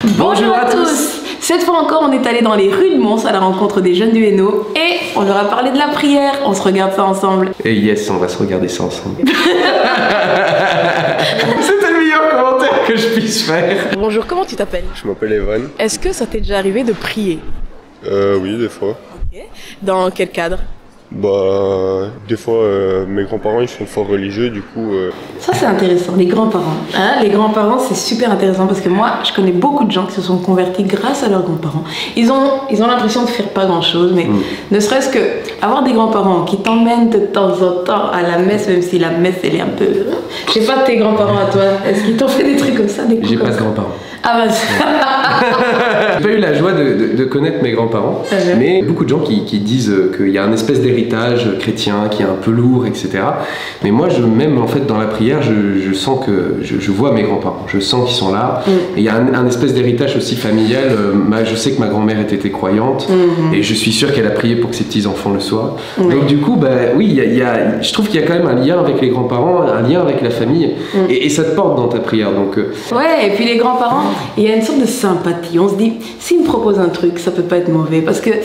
Bonjour à tous. Cette fois encore, on est allé dans les rues de Mons à la rencontre des jeunes du Hainaut et on leur a parlé de la prière. On se regarde ça ensemble. Et yes, on va se regarder ça ensemble. C'était le meilleur commentaire que je puisse faire. Bonjour, comment tu t'appelles? Je m'appelle Evan. Est-ce que ça t'est déjà arrivé de prier? Oui, des fois. Ok. Dans quel cadre? Des fois, mes grands-parents, ils sont fort religieux, du coup... Ça, c'est intéressant, les grands-parents. Hein, les grands-parents, c'est super intéressant parce que moi, je connais beaucoup de gens qui se sont convertis grâce à leurs grands-parents. Ils ont l'impression de faire pas grand-chose, mais ne serait-ce que avoir des grands-parents qui t'emmènent de temps en temps à la messe, même si la messe, elle est un peu... Je sais pas, tes grands-parents à toi, est-ce qu'ils t'ont fait des trucs comme ça? J'ai pas de grands-parents. Ah bah j'ai pas eu la joie de connaître mes grands-parents, mais beaucoup de gens qui disent qu'il y a un espèce d'héritage chrétien qui est un peu lourd, etc. Mais moi, même en fait dans la prière, je sens que je vois mes grands-parents, je sens qu'ils sont là. Et il y a un espèce d'héritage aussi familial. Je sais que ma grand-mère était croyante et je suis sûr qu'elle a prié pour que ses petits-enfants le soient. Donc du coup, oui, je trouve qu'il y a quand même un lien avec les grands-parents, un lien avec la famille, et ça te porte dans ta prière. Donc, ouais, et puis les grands-parents, il y a une sorte de sympathie. On se dit, s'ils me proposent un truc, ça peut pas être mauvais parce que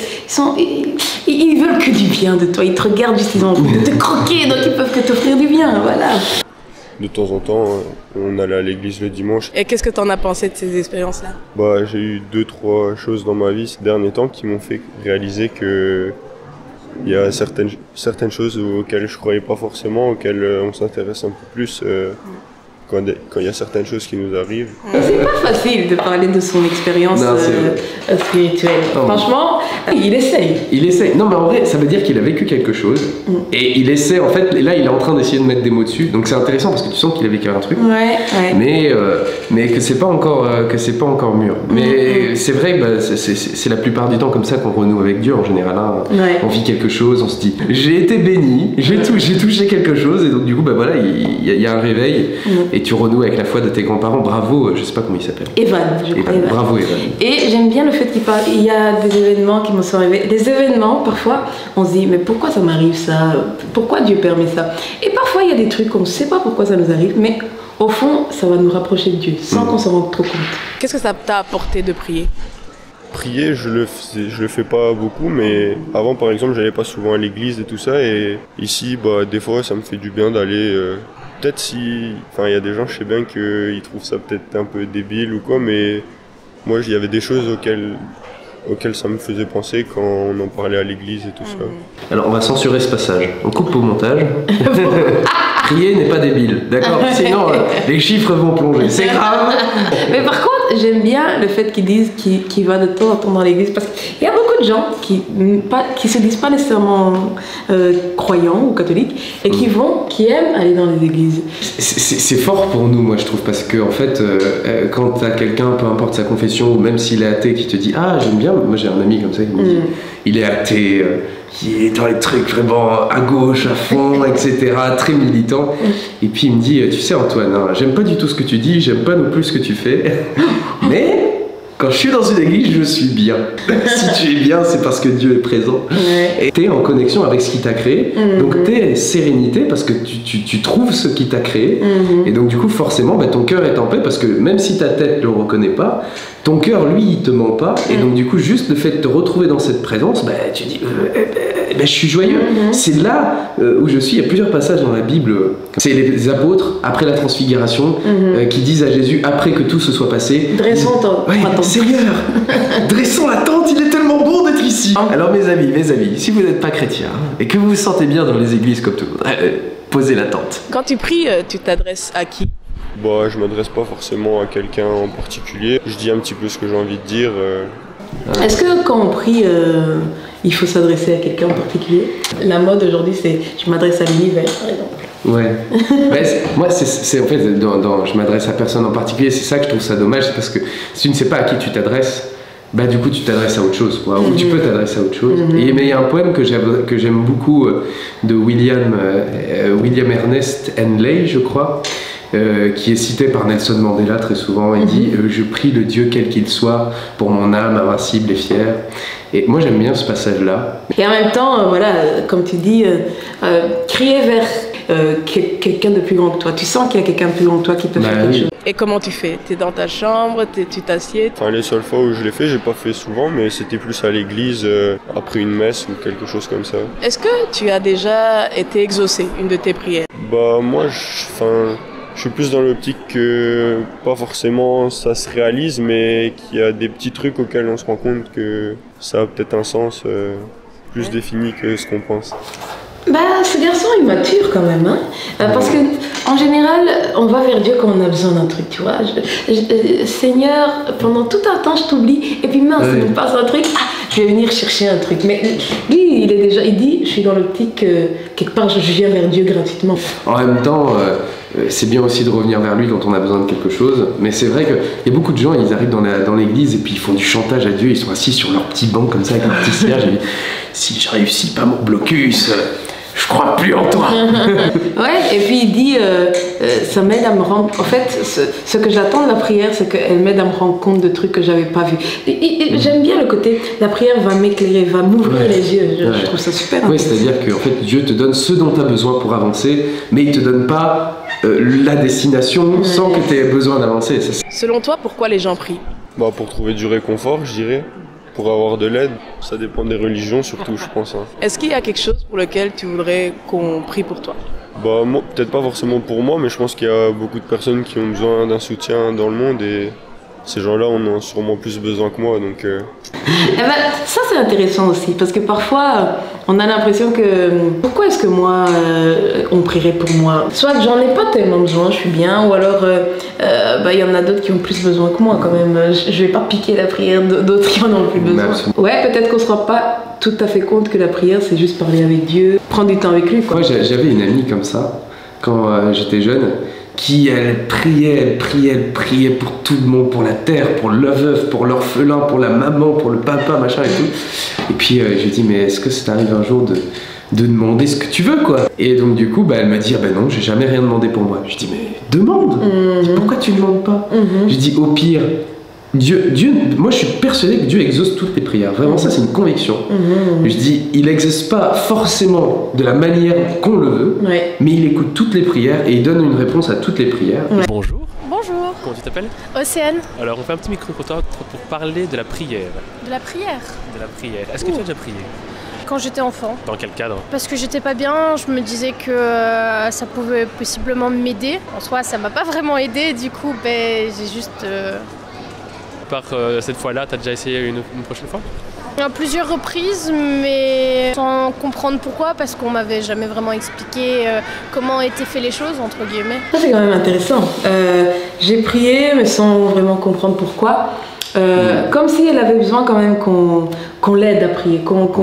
ils veulent que du bien de toi. Ils te regardent juste, ils ont envie de te croquer, donc ils peuvent que t'offrir du bien, voilà. De temps en temps, on allait à l'église le dimanche. Et qu'est-ce que t'en as pensé de ces expériences-là? J'ai eu 2-3 choses dans ma vie ces derniers temps qui m'ont fait réaliser que il y a certaines choses auxquelles je croyais pas forcément, auxquelles on s'intéresse un peu plus. Quand il y a certaines choses qui nous arrivent. C'est pas facile de parler de son expérience spirituelle. Oh. Franchement, il essaye. Il essaye. Non, mais en vrai, ça veut dire qu'il a vécu quelque chose. Et il essaie, en fait, là, il est en train d'essayer de mettre des mots dessus. Donc c'est intéressant parce que tu sens qu'il a vécu un truc. Ouais. Mais que c'est pas encore mûr. Mais c'est vrai que c'est la plupart du temps comme ça qu'on renoue avec Dieu en général. Hein. Ouais. On vit quelque chose, on se dit j'ai été béni, j'ai touché quelque chose. Et donc du coup, voilà, il y a un réveil. Et tu renoues avec la foi de tes grands-parents. Bravo, je sais pas comment il s'appelle. Evan, je crois. Evan. Bravo, Evan. Et j'aime bien le fait qu'il parle. Il y a des événements qui me sont arrivés. Des événements, parfois, on se dit, mais pourquoi ça m'arrive ça? Pourquoi Dieu permet ça? Et parfois, il y a des trucs, on ne sait pas pourquoi ça nous arrive, mais au fond, ça va nous rapprocher de Dieu, sans qu'on s'en rende trop compte. Qu'est-ce que ça t'a apporté de prier? Prier, je le fais pas beaucoup, mais avant, par exemple, j'allais pas souvent à l'église et tout ça, et ici, des fois, ça me fait du bien d'aller... Peut-être il y a des gens, je sais bien qu'ils trouvent ça peut-être un peu débile ou quoi, mais moi, il y avait des choses auxquelles ça me faisait penser quand on en parlait à l'église et tout ça. Alors, on va censurer ce passage. On coupe au montage. Prier n'est pas débile, d'accord? Sinon, les chiffres vont plonger. C'est grave. Mais par contre, j'aime bien le fait qu'ils disent qu'il va de temps en temps dans l'église, parce qu'il y a beaucoup de gens qui se disent pas nécessairement croyants ou catholiques et qui aiment aller dans les églises. C'est fort pour nous, moi je trouve, parce que en fait, quand t'as quelqu'un, peu importe sa confession, ou même s'il est athée, qui te dit ah j'aime bien, moi j'ai un ami comme ça qui me dit il est athée, qui est dans les trucs vraiment à gauche, à fond, etc., très militant. Et puis il me dit, tu sais Antoine, hein, j'aime pas du tout ce que tu dis, j'aime pas non plus ce que tu fais, mais quand je suis dans une église, je suis bien. Si tu es bien, c'est parce que Dieu est présent. Et tu es en connexion avec ce qui t'a créé. Donc tu es sérénité parce que tu trouves ce qui t'a créé. Et donc du coup, forcément, ton cœur est en paix parce que même si ta tête ne le reconnaît pas, ton cœur, lui, il te ment pas. Et donc du coup, juste le fait de te retrouver dans cette présence, tu dis, je suis joyeux. C'est là où je suis. Il y a plusieurs passages dans la Bible. C'est les apôtres, après la transfiguration, qui disent à Jésus, après que tout se soit passé, dressons ton Seigneur, dressons la tente, il est tellement bon d'être ici. Alors mes amis, si vous n'êtes pas chrétien et que vous vous sentez bien dans les églises comme tout le monde, posez la tente. Quand tu pries, tu t'adresses à qui? Je m'adresse pas forcément à quelqu'un en particulier. Je dis un petit peu ce que j'ai envie de dire. Est-ce que quand on prie, il faut s'adresser à quelqu'un en particulier? La mode aujourd'hui, c'est je m'adresse à l'univers, par exemple. Ouais. Moi, c'est en fait, je m'adresse à personne en particulier. C'est ça que je trouve ça dommage, c'est parce que si tu ne sais pas à qui tu t'adresses, du coup, tu t'adresses à autre chose, quoi. Ou tu peux t'adresser à autre chose. Mais il y a un poème que j'aime beaucoup de William Ernest Henley, je crois. Qui est cité par Nelson Mandela très souvent. Il dit « Je prie le Dieu quel qu'il soit pour mon âme invincible et fière ». Et moi j'aime bien ce passage-là. Et en même temps, comme tu dis, crier quelqu'un de plus grand que toi. Tu sens qu'il y a quelqu'un de plus grand que toi qui te fait quelque chose. Et comment tu fais? Tu es dans ta chambre, tu t'assieds? Enfin, les seules fois où je l'ai fait, j'ai pas fait souvent, mais c'était plus à l'église, après une messe ou quelque chose comme ça. Est-ce que tu as déjà été exaucé, une de tes prières? Bah moi, je suis plus dans l'optique que pas forcément ça se réalise, mais qu'il y a des petits trucs auxquels on se rend compte que ça a peut-être un sens plus défini que ce qu'on pense. Bah, ce garçon est mature quand même, hein. Parce que en général, on va vers Dieu quand on a besoin d'un truc, tu vois. Seigneur, pendant tout un temps, je t'oublie, et puis mince, il me passe un truc, je vais venir chercher un truc. Mais lui, il dit, je suis dans l'optique, quelque part, je viens vers Dieu gratuitement. En même temps, c'est bien aussi de revenir vers lui quand on a besoin de quelque chose, mais c'est vrai qu'il y a beaucoup de gens, ils arrivent dans l'église et puis ils font du chantage à Dieu, ils sont assis sur leur petit banc comme ça avec un petit cierge, et ils disent, si je réussis pas mon blocus, je crois plus en toi. Ouais, et puis il dit, ça m'aide à me rendre... En fait, ce que j'attends de la prière, c'est qu'elle m'aide à me rendre compte de trucs que j'avais pas vus. J'aime bien le côté, la prière va m'éclairer, va m'ouvrir les yeux. Je trouve ça super intéressant. Oui, c'est-à-dire que en fait, Dieu te donne ce dont tu as besoin pour avancer, mais il te donne pas la destination sans que tu aies besoin d'avancer. Selon toi, pourquoi les gens prient? Bah pour trouver du réconfort, je dirais. Pour avoir de l'aide, ça dépend des religions surtout, je pense. Hein. Est-ce qu'il y a quelque chose pour lequel tu voudrais qu'on prie pour toi? Bah moi, peut-être pas forcément pour moi, mais je pense qu'il y a beaucoup de personnes qui ont besoin d'un soutien dans le monde et ces gens-là en ont sûrement plus besoin que moi, donc... Eh ben, ça c'est intéressant aussi, parce que parfois on a l'impression que pourquoi est-ce que moi on prierait pour moi? Soit que j'en ai pas tellement besoin, je suis bien, ou alors il y en a d'autres qui ont plus besoin que moi quand même. Je vais pas piquer la prière d'autres qui en ont plus besoin. Ouais, peut-être qu'on se rend pas tout à fait compte que la prière c'est juste parler avec Dieu, prendre du temps avec lui, quoi. Moi j'avais une amie comme ça quand j'étais jeune, qui elle priait pour tout le monde, pour la terre, pour le veuf, pour l'orphelin, pour la maman, pour le papa, machin et tout. Et puis je lui ai dit, mais est-ce que ça t'arrive un jour de demander ce que tu veux, quoi? Et donc du coup, elle m'a dit, non, j'ai jamais rien demandé pour moi. Je dis, mais demande. Pourquoi tu demandes pas? Je dis, au pire, Dieu, moi je suis persuadé que Dieu exauce toutes les prières. Vraiment, ça c'est une conviction. Je dis, il n'exauce pas forcément de la manière qu'on le veut, mais il écoute toutes les prières et il donne une réponse à toutes les prières. Bonjour. Bonjour. Comment tu t'appelles? Océane. Alors on fait un petit micro pour toi pour parler de la prière. De la prière? De la prière. Est-ce que tu as déjà prié? Quand j'étais enfant. Dans quel cadre? Parce que j'étais pas bien, je me disais que ça pouvait possiblement m'aider. En soi, ça m'a pas vraiment aidé, du coup, j'ai juste... Par cette fois-là, tu as déjà essayé une prochaine fois? À plusieurs reprises, mais sans comprendre pourquoi, parce qu'on m'avait jamais vraiment expliqué comment étaient fait les choses, entre guillemets. Ça c'est quand même intéressant. J'ai prié, mais sans vraiment comprendre pourquoi. Comme si elle avait besoin quand même qu'on l'aide à prier,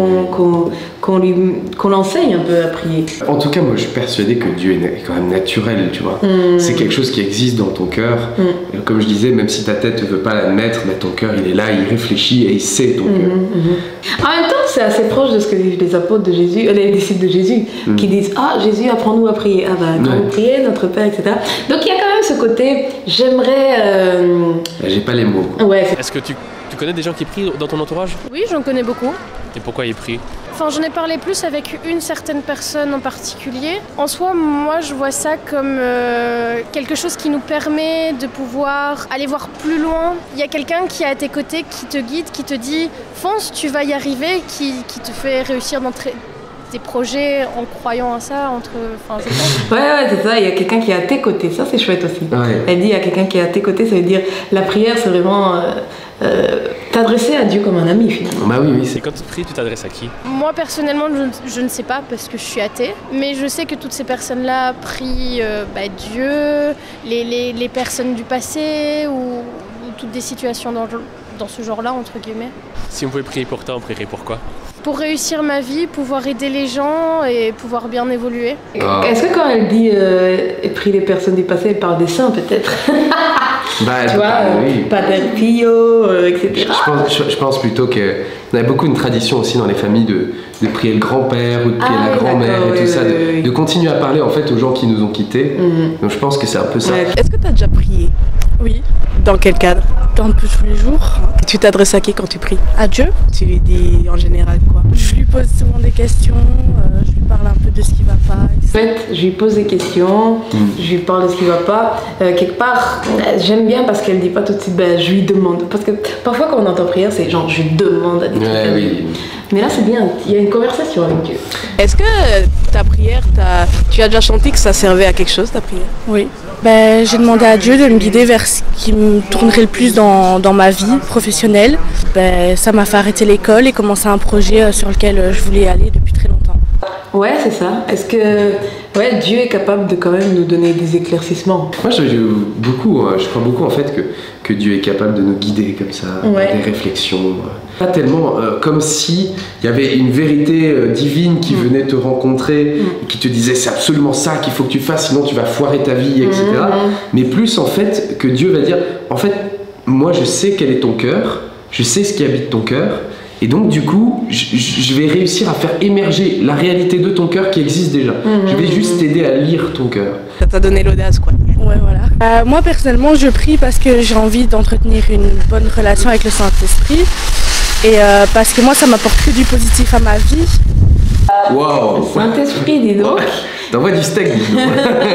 qu'on l'enseigne un peu à prier. En tout cas, moi je suis persuadé que Dieu est quand même naturel, tu vois. C'est quelque chose qui existe dans ton cœur. Comme je disais, même si ta tête ne veut pas l'admettre, ton cœur il est là, il réfléchit et il sait ton cœur. En même temps, c'est assez proche de ce que disent les apôtres de Jésus, les disciples de Jésus, qui disent, Jésus, apprends-nous à prier. Quand vous priez, notre Père, etc. Donc il y a quand même ce côté, j'aimerais... J'ai pas les mots. Ouais. Est-ce que tu connais des gens qui prient dans ton entourage? Oui, j'en connais beaucoup. Et pourquoi ils prient? J'en ai parlé plus avec une certaine personne en particulier. En soi, moi, je vois ça comme quelque chose qui nous permet de pouvoir aller voir plus loin. Il y a quelqu'un qui est à tes côtés, qui te guide, qui te dit « fonce, tu vas y arriver », qui te fait réussir dans tes projets en croyant à ça, je pense. Ouais, c'est ça, il y a quelqu'un qui est à tes côtés, ça c'est chouette aussi. Elle dit il y a quelqu'un qui est à tes côtés, ça veut dire la prière c'est vraiment t'adresser à Dieu comme un ami finalement. Bah oui, Et quand tu pries, tu t'adresses à qui? Moi personnellement je ne sais pas parce que je suis athée, mais je sais que toutes ces personnes-là prient Dieu, les personnes du passé ou toutes des situations dans ce genre-là entre guillemets. Si on pouvait prier pour toi, on prierait pourquoi? Pour réussir ma vie, pouvoir aider les gens et pouvoir bien évoluer. Est-ce que quand elle dit prie les personnes du passé, elle parle des saints peut-être? Tu vois, Pater Pio, etc. Je pense plutôt qu'il y a beaucoup une tradition aussi dans les familles de prier le grand-père ou de prier la grand-mère et tout ça, de continuer à parler en fait aux gens qui nous ont quittés. Donc je pense que c'est un peu ça. Est-ce que tu as déjà prié? Oui, Dans quel cadre? un peu tous les jours. Tu t'adresses à qui quand tu pries? À Dieu. Tu lui dis en général quoi? Je lui pose souvent des questions, je lui parle un peu de ce qui va pas. En fait, je lui pose des questions, je lui parle de ce qui va pas. Quelque part, j'aime bien parce qu'elle dit pas tout de suite, je lui demande. Parce que parfois quand on entend prière, c'est genre je lui demande à des trucs. Ouais, oui. Mais là, c'est bien, il y a une conversation avec Dieu. Est-ce que ta prière, tu as déjà chanté que ça servait à quelque chose, ta prière? Oui. J'ai demandé à Dieu de me guider vers ce qui me tournerait le plus dans ma vie professionnelle. Ça m'a fait arrêter l'école et commencer un projet sur lequel je voulais aller depuis très longtemps. Ouais, c'est ça. Est-ce que Dieu est capable de quand même nous donner des éclaircissements? Moi, je crois beaucoup en fait que Dieu est capable de nous guider comme ça, Ouais. des réflexions. Pas tellement comme si il y avait une vérité divine qui venait te rencontrer, et qui te disait c'est absolument ça qu'il faut que tu fasses, sinon tu vas foirer ta vie, etc. Mais plus en fait que Dieu va dire, en fait, moi je sais quel est ton cœur, je sais ce qui habite ton cœur. Et donc du coup, je vais réussir à faire émerger la réalité de ton cœur qui existe déjà. Je vais juste t'aider à lire ton cœur. Ça t'a donné l'audace, quoi. Ouais, voilà. Moi, personnellement, je prie parce que j'ai envie d'entretenir une bonne relation avec le Saint-Esprit. Et parce que moi, ça m'apporte que du positif à ma vie. Waouh! Saint-Esprit, dis donc. T'envoies du steak, dis donc.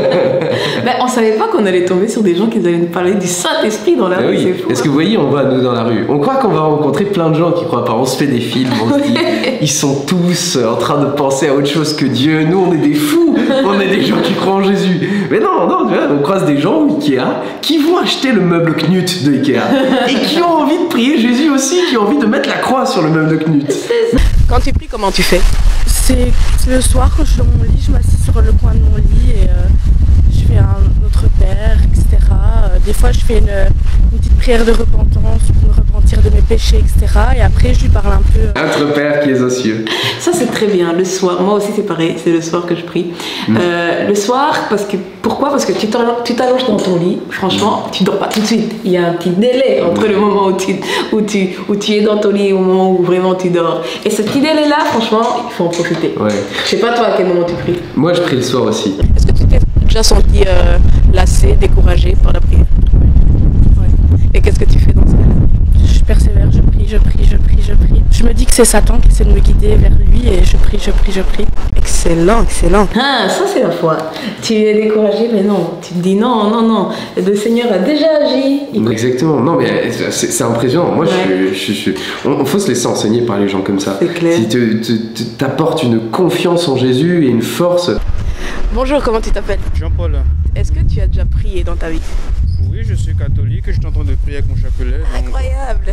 On savait pas qu'on allait tomber sur des gens qui allaient nous parler du Saint-Esprit dans la rue, Oui. c'est fou. Est-ce que vous voyez, on va nous dans la rue. On croit qu'on va rencontrer plein de gens qui croient pas. On se fait des films, on se dit, ils sont tous en train de penser à autre chose que Dieu. Nous, on est des fous. On est des gens qui croient en Jésus. Mais non, tu vois, on croise des gens au Ikea qui vont acheter le meuble Knut de Ikea et qui ont envie de prier Jésus aussi, qui ont envie de mettre la croix sur le meuble Knut. Quand tu pries, comment tu fais? C'est le soir, quand je suis dans mon lit, je m'assieds sur le coin de mon lit et je fais un Notre Père, etc. Des fois, je fais une petite prière de repentance pour me repentir de mes péchés, etc. Et après, je lui parle un peu. Notre Père qui est aux cieux. Ça, c'est très bien. Le soir, moi aussi, c'est pareil. C'est le soir que je prie. Le soir, pourquoi? Parce que tu t'allonges dans ton lit. Franchement, tu dors pas tout de suite. Il y a un petit délai entre le moment où tu es dans ton lit et au moment où vraiment tu dors. Et ce petit délai-là, franchement, il faut en profiter. Ouais. Je sais pas toi à quel moment tu pries. Moi, je prie le soir aussi. Est-ce que tu t'es déjà senti lassé, découragé par la prière? Ouais. Et qu'est-ce que tu fais dans ce cas-là? Je persévère, je prie. Je me dis que c'est Satan qui essaie de me guider vers lui et je prie. Excellent. Ah, ça c'est la foi. Tu es découragé, mais non. Tu te dis non. Le Seigneur a déjà agi. Exactement. Non, mais c'est impressionnant. Moi, on faut se laisser enseigner par les gens comme ça. C'est clair. Si t'apportes une confiance en Jésus et une force. Bonjour, comment tu t'appelles? Jean-Paul. Est-ce que tu as déjà prié dans ta vie? Oui, je suis catholique et je suis en train de prier avec mon chapelet. Donc... Incroyable.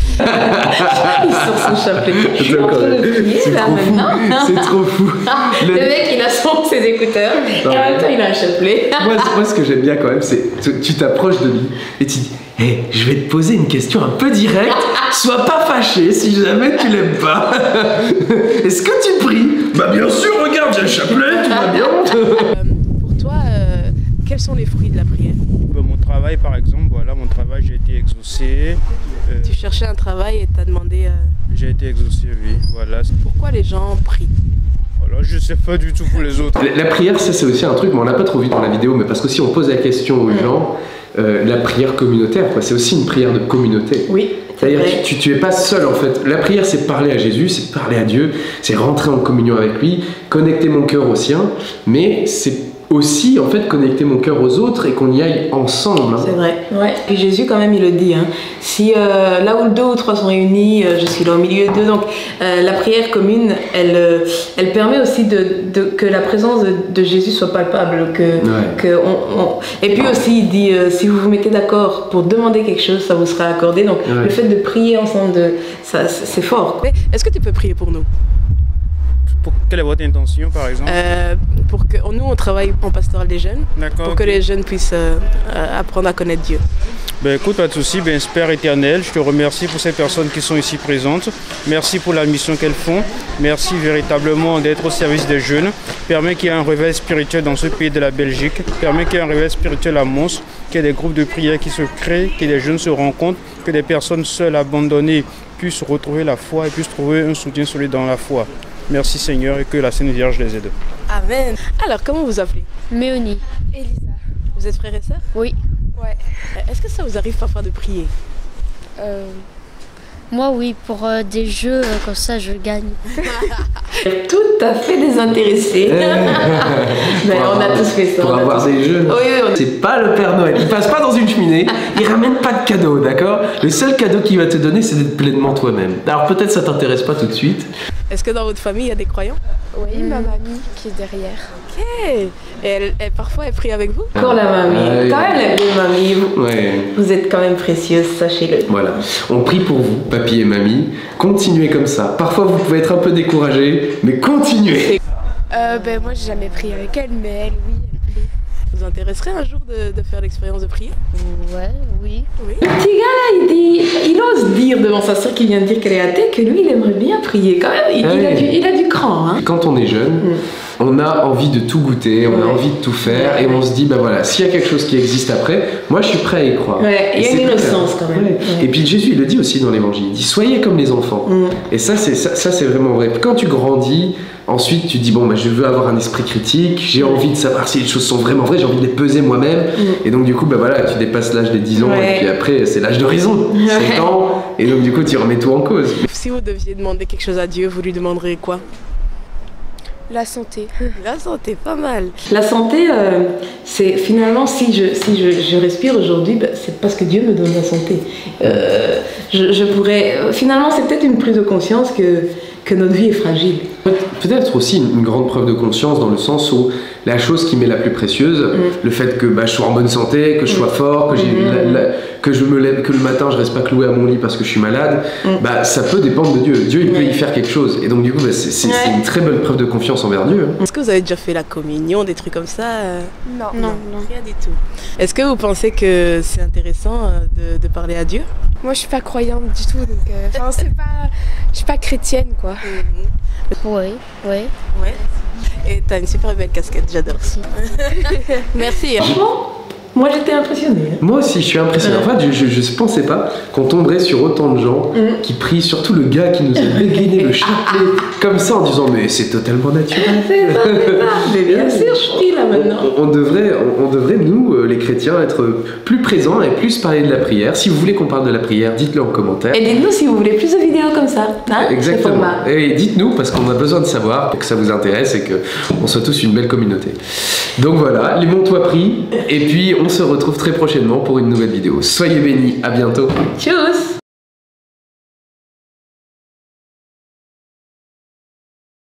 Il sort son chapelet. Je suis en train de prier là maintenant. C'est trop fou. Le mec, il a ses écouteurs et en même temps, il a un chapelet. Moi, ce que j'aime bien quand même, c'est tu t'approches de lui et tu dis hey, je vais te poser une question un peu directe. Sois pas fâché si jamais tu l'aimes pas. Est-ce que tu pries? Bah bien sûr, regarde, j'ai le chapelet, tout va bien. Pour toi, quels sont les fruits de la prière? Mon travail, par exemple, mon travail, j'ai été exaucé. Tu cherchais un travail et t'as demandé... J'ai été exaucé, oui, voilà. Pourquoi les gens prient? Voilà, je sais pas du tout pour les autres. La prière, ça c'est aussi un truc, mais on l'a pas trop vu dans la vidéo, mais parce que si on pose la question aux gens, la prière communautaire, c'est aussi une prière de communauté. Oui. C'est-à-dire tu es pas seul en fait. La prière, c'est parler à Jésus, c'est parler à Dieu, c'est rentrer en communion avec lui, connecter mon cœur au sien, mais c'est aussi en fait connecter mon cœur aux autres et qu'on y aille ensemble. C'est vrai. Ouais. Et Jésus quand même il le dit. Si là où 2 ou 3 sont réunis, je suis là au milieu d'eux. Donc la prière commune, elle permet aussi que la présence de Jésus soit palpable. Et puis aussi il dit si vous vous mettez d'accord pour demander quelque chose, ça vous sera accordé. Donc le fait de prier ensemble, ça c'est fort. Est-ce que tu peux prier pour nous? Quelle est votre intention, par exemple? Pour que nous, on travaille en pastoral des jeunes, pour que les jeunes puissent apprendre à connaître Dieu. Écoute, pas de souci. Père éternel, je te remercie pour ces personnes qui sont ici présentes. Merci pour la mission qu'elles font. Merci véritablement d'être au service des jeunes. Permets qu'il y ait un réveil spirituel dans ce pays de la Belgique. Permets qu'il y ait un réveil spirituel à Mons, qu'il y ait des groupes de prière qui se créent, que les jeunes se rencontrent, que des personnes seules, abandonnées, puissent retrouver la foi et puissent trouver un soutien solide dans la foi. Merci Seigneur et que la Sainte Vierge les aide. Amen. Alors, comment vous appelez? Méonie. Elisa. Vous êtes frères et sœurs? Oui. Ouais. Est-ce que ça vous arrive parfois de prier? Moi, oui, pour des jeux comme ça, je gagne. Tout à fait désintéressé. Mais on a tous fait ça. Pour avoir des jeux. Oui, C'est pas le Père Noël. Il passe pas dans une cheminée. Il ramène pas de cadeau, d'accord? Le seul cadeau qu'il va te donner, c'est d'être pleinement toi-même. Alors peut-être ça t'intéresse pas tout de suite. Est-ce que dans votre famille, il y a des croyants? Oui, ma mamie qui est derrière. Ok. Et parfois, elle prie avec vous? Ah. Pour la mamie. Ouais. Quand même, la belle mamie. Ouais. Vous êtes quand même précieuse, sachez-le. Voilà. On prie pour vous, papy et mamie. Continuez comme ça. Parfois, vous pouvez être un peu découragés, mais continuez. Moi, j'ai jamais prié avec elle, mais elle, oui, elle prie. Vous intéresserait un jour de faire l'expérience de prier? Ouais, oui. Oui. Le petit gars là, il ose dire devant sa soeur qui vient de dire qu'elle est athée que lui, il aimerait bien prier. Quand même, il a du cran. Hein. Quand on est jeune, on a envie de tout goûter, on a envie de tout faire, et on se dit, bah voilà, s'il y a quelque chose qui existe après, moi je suis prêt à y croire. Ouais, il y a une innocence quand même. Ouais. Et puis Jésus, il le dit aussi dans l'évangile, il dit, soyez comme les enfants. Et ça c'est vraiment vrai. Quand tu grandis, ensuite tu te dis, bon, bah, je veux avoir un esprit critique, j'ai envie de savoir si les choses sont vraiment vraies, j'ai envie de les peser moi-même. Et donc du coup, bah voilà, tu dépasses l'âge des 10 ans, et puis après, c'est l'âge de raison, 7 ans, et donc du coup, tu remets tout en cause. Si vous deviez demander quelque chose à Dieu, vous lui demanderez quoi? La santé. La santé, pas mal. La santé, c'est finalement, si je respire aujourd'hui, bah, c'est parce que Dieu me donne la santé. Je pourrais... Finalement, c'est peut-être une prise de conscience que notre vie est fragile. Peut-être aussi une grande preuve de conscience dans le sens où la chose qui m'est la plus précieuse, le fait que je sois en bonne santé, que je sois fort, que je me lève, que le matin je reste pas cloué à mon lit parce que je suis malade, bah, ça peut dépendre de Dieu. Dieu il peut y faire quelque chose. Et donc du coup bah, c'est une très bonne preuve de confiance envers Dieu. Est-ce que vous avez déjà fait la communion, des trucs comme ça? Non. Rien du tout. Est-ce que vous pensez que c'est intéressant de parler à Dieu? Moi, je suis pas croyante du tout, donc je suis pas chrétienne, quoi. Oui. Ouais. Et t'as une super belle casquette, j'adore. Merci. Franchement, moi j'étais impressionnée. Moi aussi, je suis impressionné. En fait, je pensais pas qu'on tomberait sur autant de gens qui prient, surtout le gars qui nous a dégainé le chapelet comme ça en disant mais c'est totalement naturel. C'est ça. Mais bien sûr, je prie là maintenant. On devrait, nous, les chrétiens, être plus présents et plus parler de la prière. Si vous voulez qu'on parle de la prière, dites-le en commentaire. Et dites-nous si vous voulez plus de vidéos comme ça. Hein, exactement. Et dites-nous parce qu'on a besoin de savoir que ça vous intéresse et qu'on soit tous une belle communauté. Donc voilà, les monts-toi pris. Et puis on se retrouve très prochainement pour une nouvelle vidéo. Soyez bénis, à bientôt. Tchuss.